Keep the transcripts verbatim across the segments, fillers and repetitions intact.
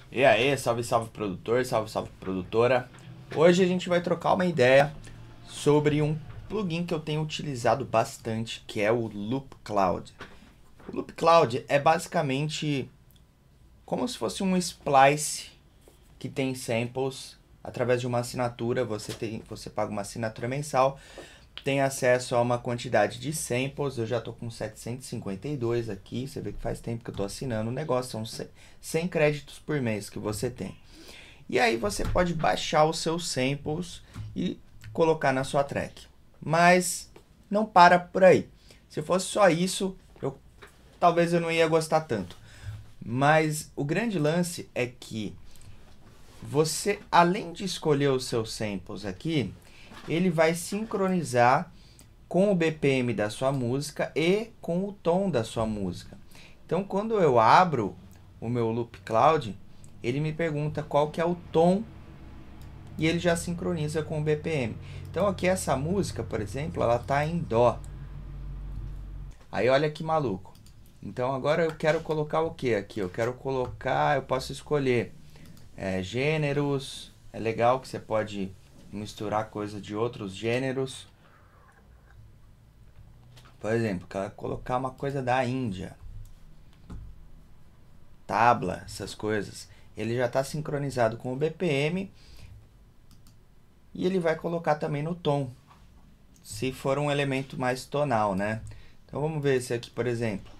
E aí, salve, salve produtor, salve, salve produtora. Hoje a gente vai trocar uma ideia sobre um plugin que eu tenho utilizado bastante, que é o Loop Cloud. O Loop Cloud é basicamente como se fosse um splice que tem samples através de uma assinatura. Você tem, você paga uma assinatura mensal, tem acesso a uma quantidade de samples. Eu já estou com setecentos e cinquenta e dois aqui, você vê que faz tempo que eu estou assinando o negócio, são cem créditos por mês que você tem. E aí você pode baixar os seus samples e colocar na sua track. Mas não para por aí. Se fosse só isso, eu, talvez eu não ia gostar tanto. Mas o grande lance é que você, além de escolher os seus samples aqui, ele vai sincronizar com o B P M da sua música e com o tom da sua música. Então, quando eu abro o meu Loop Cloud, ele me pergunta qual que é o tom e ele já sincroniza com o B P M. Então, aqui essa música, por exemplo, ela está em Dó. Aí, olha que maluco. Então, agora eu quero colocar o que aqui? Eu quero colocar, eu posso escolher é, gêneros. É legal que você pode misturar coisa de outros gêneros. Por exemplo, quero colocar uma coisa da Índia. Tabla, essas coisas. Ele já está sincronizado com o B P M. E ele vai colocar também no tom, se for um elemento mais tonal, né? Então vamos ver esse aqui, por exemplo.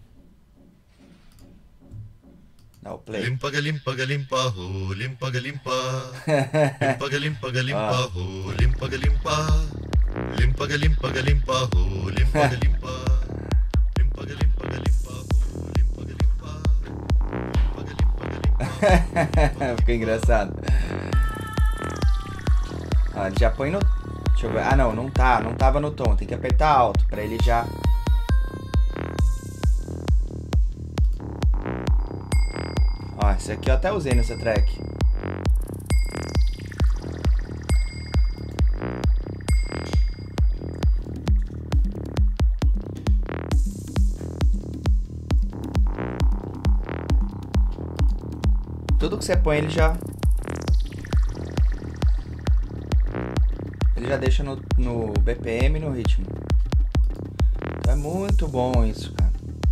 Dá o play. Limpa galimpa galimpa ho, limpa galimpa. Limpa galimpa galimpa ho, limpa galimpa. Limpa galimpa galimpa ho, limpa galimpa. Limpa galimpa galimpa ho, limpa galimpa. Limpa galimpa galimpa. Fica engraçado. Ah, ele já põe no... Deixa eu ver. Ah, não, não tá. Não tava no tom. Tem que apertar alto pra ele já... Ó, esse aqui eu até usei nessa track. Tudo que você põe, ele já... Ele já deixa no, no B P M e no ritmo. Então é muito bom isso, cara.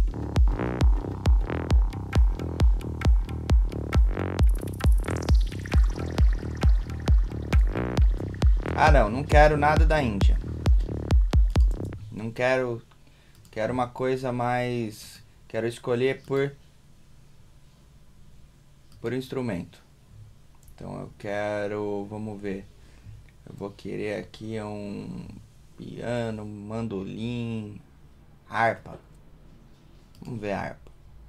Ah, não, não quero nada da Índia. Não quero... Quero uma coisa mais... Quero escolher por... Por instrumento. Então eu quero... Vamos ver. Eu vou querer aqui um piano, mandolim, harpa. Vamos ver a harpa.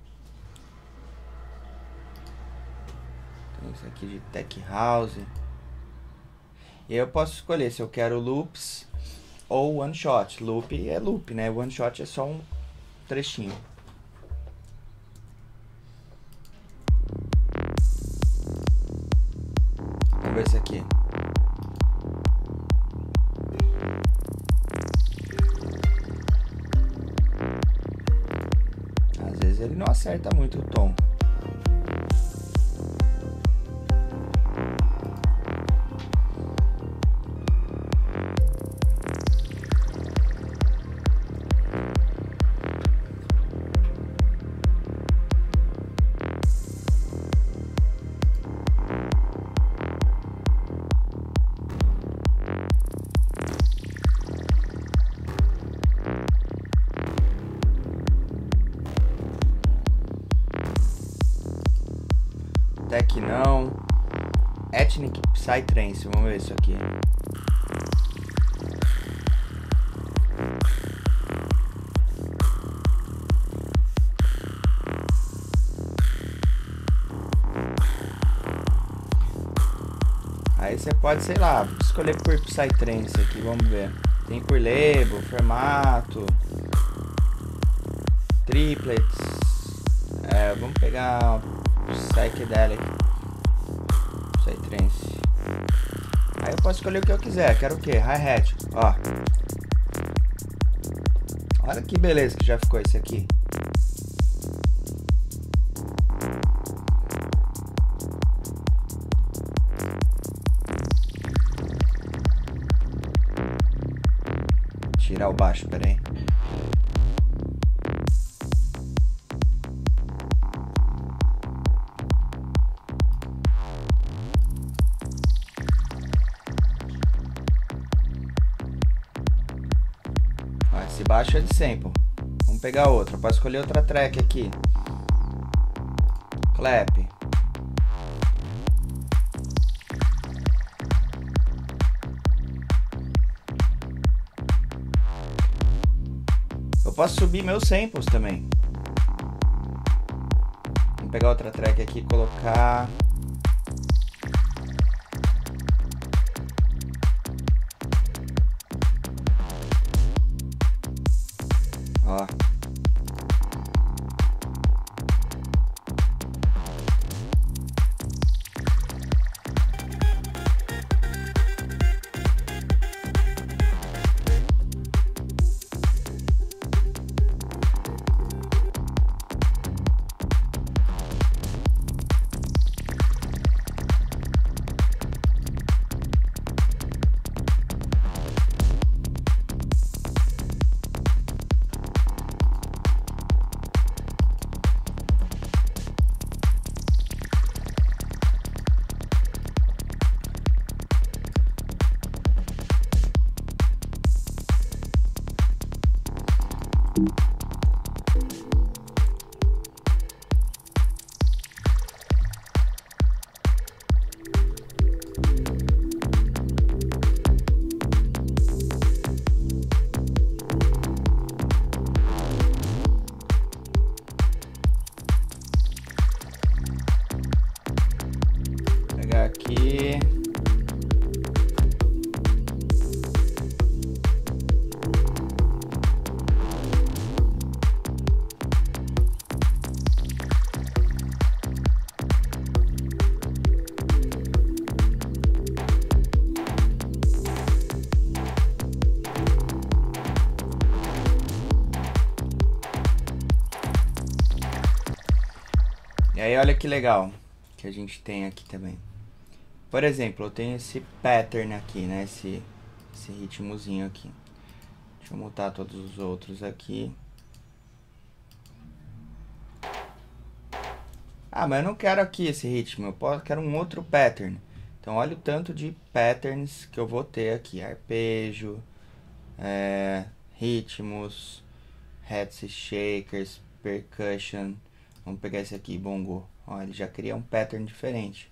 Então isso aqui de tech house. E aí eu posso escolher se eu quero loops ou one shot. Loop é loop, né? One shot é só um trechinho. Vamos ver esse aqui. Às vezes ele não acerta muito o tom. Tech não. Ethnic Psytrance, vamos ver isso aqui. Aí você pode, sei lá, escolher por Psytrance aqui, vamos ver. Tem por label, formato, triplets. É, vamos pegar Psychedelic Psytrance. Aí eu posso escolher o que eu quiser. Quero o que? Hi-hat. Ó. Olha que beleza que já ficou esse aqui. trabalhar o baixo, pera aí. Ó, esse baixo é de sample. Vamos pegar outra. Posso escolher outra track aqui. Clap. Eu posso subir meus samples também. Vamos pegar outra track aqui e colocar... Ó. Pegar aqui. E aí olha que legal que a gente tem aqui também. Por exemplo, eu tenho esse pattern aqui, né? Esse, esse ritmozinho aqui. Deixa eu mutar todos os outros aqui. Ah, mas eu não quero aqui esse ritmo, eu posso, quero um outro pattern. Então olha o tanto de patterns que eu vou ter aqui. Arpejo, é, ritmos, heads e shakers, percussion. Vamos pegar esse aqui, bongo. Ó, ele já cria um pattern diferente.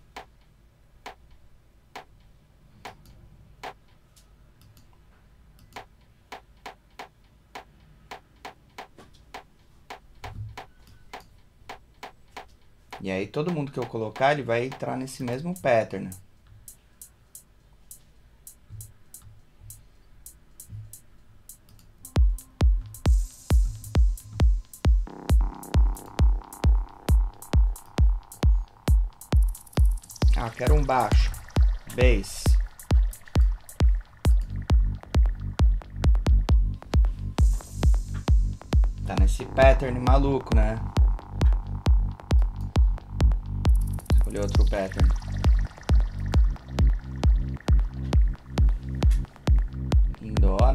E aí todo mundo que eu colocar, ele vai entrar nesse mesmo pattern. Ah, quero um baixo. Bass. Tá nesse pattern maluco, né? Escolher outro pattern. Em dó, né?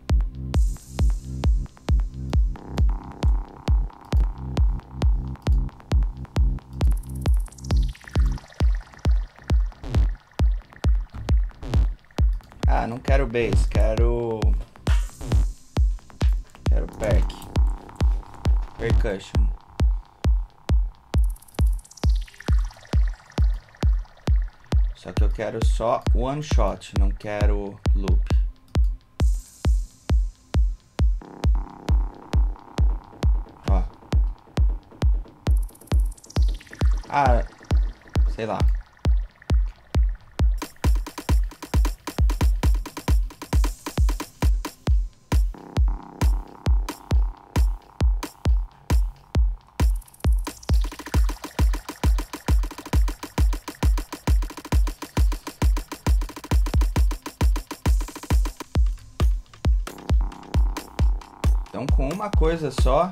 Ah, não quero bass, quero... Quero perc. Percussion. Só que eu quero só one shot, não quero loop. Ó. Ah, sei lá. Então, com uma coisa só,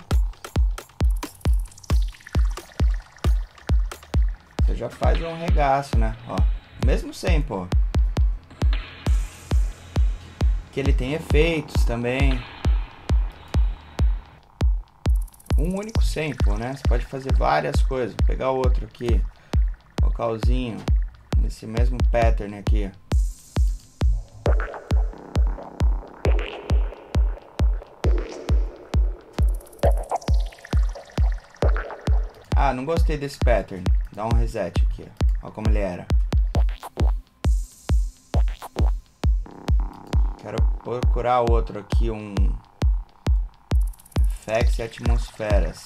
você já faz um regaço, né? Ó, mesmo sample, ó. Que ele tem efeitos também. um único sample, né? Você pode fazer várias coisas. Vou pegar outro aqui, vocalzinho, nesse mesmo pattern aqui. Ah, não gostei desse pattern. Dá um reset aqui, ó. Olha como ele era. Quero procurar outro aqui, um Effects e Atmosferas.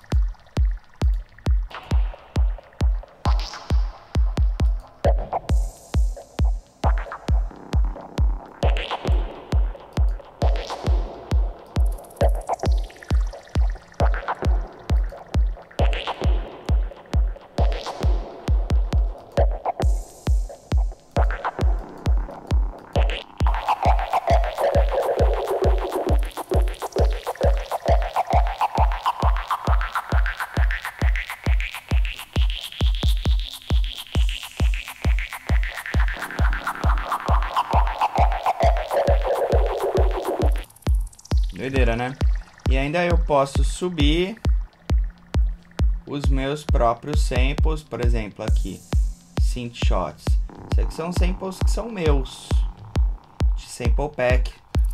Doideira, né? E ainda eu posso subir os meus próprios samples, por exemplo, aqui, Synth Shots. Isso aqui são samples que são meus, de Sample Pack.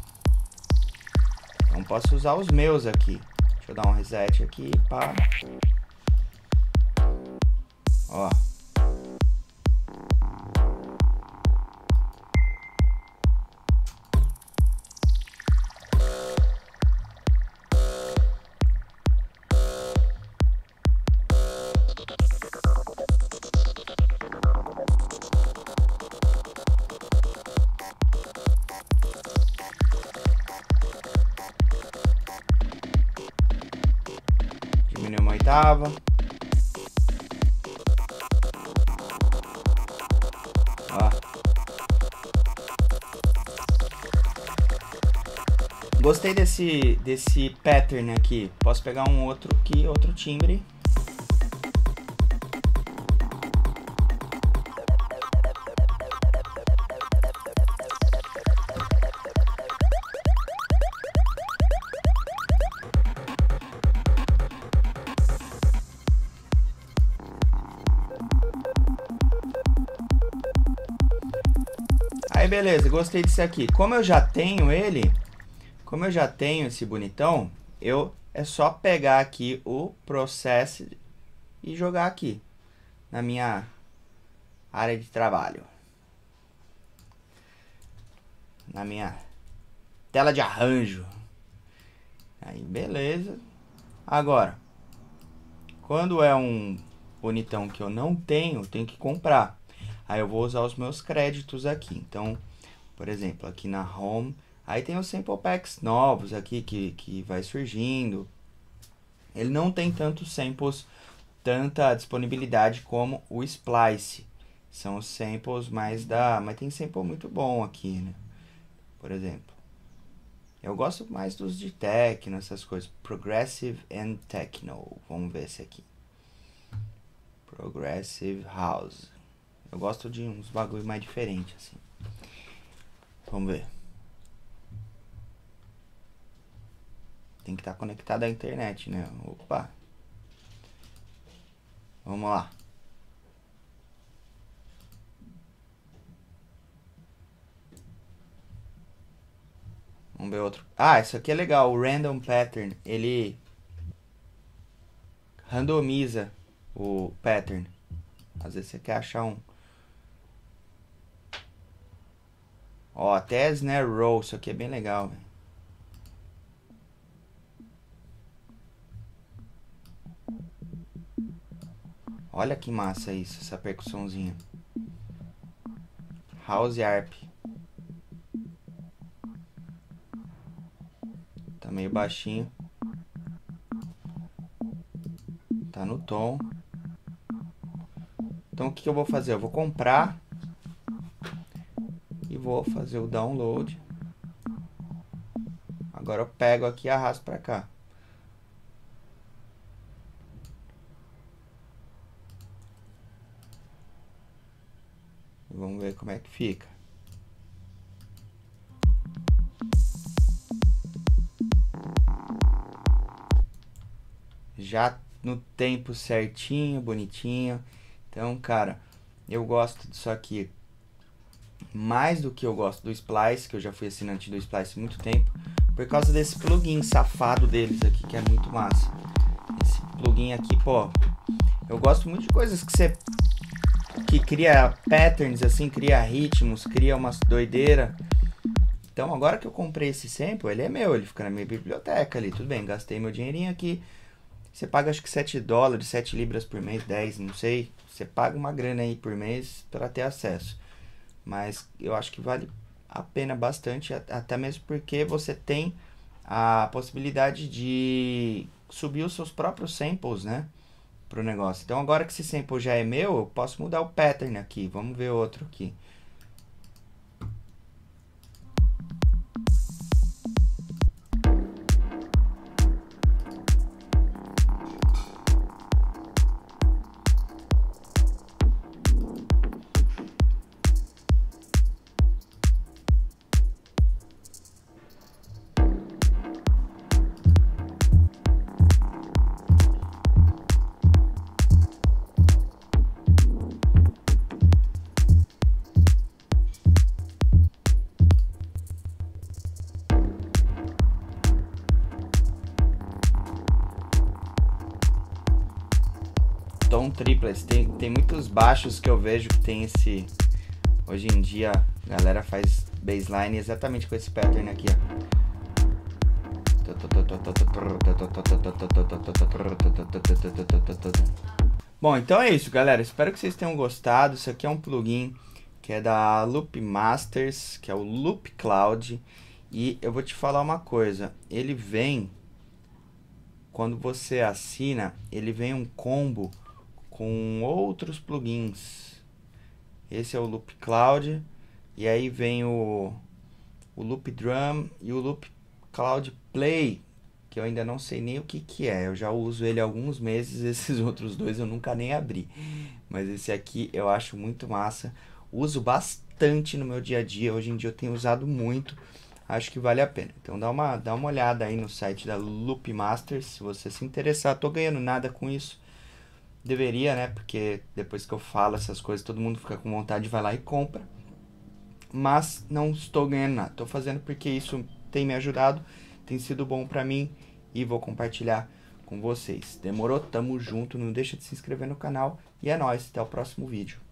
Então posso usar os meus aqui. Deixa eu dar um reset aqui, pá. Ó. Diminuir uma oitava. Ó. Gostei desse, desse pattern aqui. Posso pegar um outro aqui, outro timbre. Aí beleza, gostei disso aqui. Como eu já tenho ele, como eu já tenho esse bonitão, eu é só pegar aqui o Process e jogar aqui na minha área de trabalho, na minha tela de arranjo. Aí beleza. Agora, quando é um bonitão que eu não tenho, eu tenho que comprar. Aí eu vou usar os meus créditos aqui. Então, por exemplo, aqui na Home, aí tem os Sample Packs novos aqui que, que vai surgindo. Ele não tem tantos samples, tanta disponibilidade como o Splice. São os samples mais da... Mas tem sample muito bom aqui, né? Por exemplo. Eu gosto mais dos de techno, essas coisas. Progressive and Techno. Vamos ver esse aqui. Progressive House. Eu gosto de uns bagulho mais diferentes, assim. Vamos ver. Tem que estar conectado à internet, né? Opa. Vamos lá. Vamos ver outro. Ah, isso aqui é legal. O Random Pattern. Ele randomiza o pattern. Às vezes você quer achar um... Ó, até Snare Roll, isso aqui é bem legal, véio. Olha que massa isso, essa percussãozinha. House Harp. Tá meio baixinho. Tá no tom. Então o que, que eu vou fazer? Eu vou comprar e vou fazer o download. Agora eu pego aqui e arrasto pra cá. E vamos ver como é que fica. já no tempo certinho, bonitinho. Então, cara, eu gosto disso aqui mais do que eu gosto do Splice, que eu já fui assinante do Splice há muito tempo, por causa desse plugin safado deles aqui, que é muito massa. Esse plugin aqui, pô, eu gosto muito de coisas que você que cria patterns, assim, cria ritmos, cria umas doideira. Então, agora que eu comprei esse sample, ele é meu, ele fica na minha biblioteca ali, tudo bem, gastei meu dinheirinho aqui. Você paga acho que sete dólares, sete libras por mês, dez, não sei. Você paga uma grana aí por mês para ter acesso. Mas eu acho que vale a pena bastante, até mesmo porque você tem a possibilidade de subir os seus próprios samples, né, pro negócio. Então agora que esse sample já é meu, eu posso mudar o pattern aqui. Vamos ver outro aqui. Tom triplets, tem, tem muitos baixos que eu vejo que tem esse... Hoje em dia a galera faz bassline exatamente com esse pattern aqui, ó. Bom, então é isso, galera. Espero que vocês tenham gostado. Isso aqui é um plugin que é da Loop Masters, que é o Loop Cloud. E eu vou te falar uma coisa. Ele vem... Quando você assina, ele vem um combo com outros plugins. Esse é o Loop Cloud, e aí vem o, o Loop Drum e o Loop Cloud Play, que eu ainda não sei nem o que que é. Eu já uso ele há alguns meses, esses outros dois eu nunca nem abri. Mas esse aqui eu acho muito massa. Uso bastante no meu dia a dia, hoje em dia eu tenho usado muito. Acho que vale a pena. Então dá uma, dá uma olhada aí no site da Loop Masters, se você se interessar. Tô ganhando nada com isso. Deveria, né? Porque depois que eu falo essas coisas, todo mundo fica com vontade, vai lá e compra. Mas não estou ganhando nada. Tô fazendo porque isso tem me ajudado, tem sido bom pra mim e vou compartilhar com vocês. Demorou? Tamo junto. Não deixa de se inscrever no canal e é nóis. Até o próximo vídeo.